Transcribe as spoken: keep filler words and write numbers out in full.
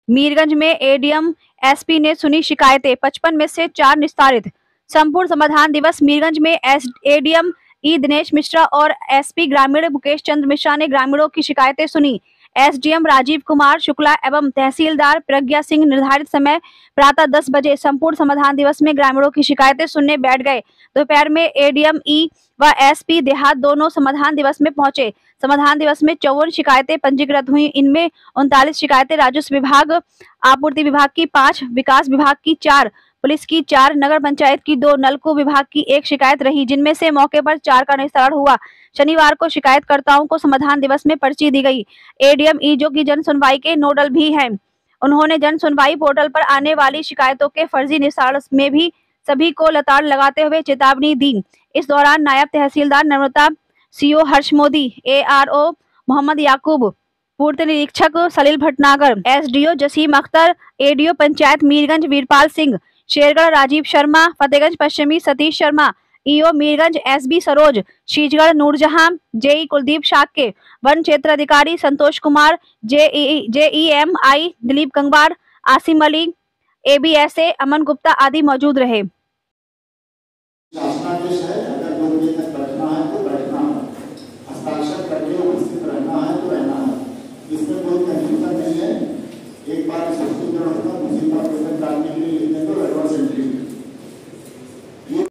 मीरगंज में ADM SP ने सुनी शिकायतें, पचपन में से चार निस्तारित। संपूर्ण समाधान दिवस मीरगंज में एडीएम ई दिनेश मिश्रा और एसपी ग्रामीण मुकेश चंद्र मिश्रा ने ग्रामीणों की शिकायतें सुनी। एसडीएम राजीव कुमार शुक्ला एवं तहसीलदार प्रज्ञा सिंह निर्धारित समय प्रातः दस बजे संपूर्ण समाधान दिवस में ग्रामीणों की शिकायतें सुनने बैठ गए। दोपहर में एडीएम ई व एसपी देहात दोनों समाधान दिवस में पहुंचे। समाधान दिवस में चौवन शिकायतें पंजीकृत हुई। इनमें उनतालीस शिकायतें राजस्व विभाग, आपूर्ति विभाग की पांच, विकास विभाग की चार, पुलिस की चार, नगर पंचायत की दो, नलकूप विभाग की एक शिकायत रही, जिनमें से मौके पर चार का निस्तारण हुआ। शनिवार को शिकायतकर्ताओं को समाधान दिवस में पर्ची दी गई। एडीएम ई जो की जन सुनवाई के नोडल भी हैं, उन्होंने जन सुनवाई पोर्टल पर आने वाली शिकायतों के फर्जी निस्तारण में भी सभी को लताड़ लगाते हुए चेतावनी दी। इस दौरान नायब तहसीलदार नम्रता, सीओ हर्ष मोदी, एआरओ मोहम्मद याकूब, पूर्त निरीक्षक Salil Bhatnagar, SDO Jasim Akhtar, ADO panchayat Mirganj Veerpal Singh, Shergarh Rajeev Sharma, Fatehganj Pashchimi Satish Sharma, EO Mirganj SB Saroj, Shishgarh Noorjahan, JE Kuldeep Shakya, वन क्षेत्र अधिकारी संतोष कुमार, जेई जेईएमआई दिलीप गंगवार, आसिम अली, एबीएसए अमन गुप्ता आदि मौजूद रहे।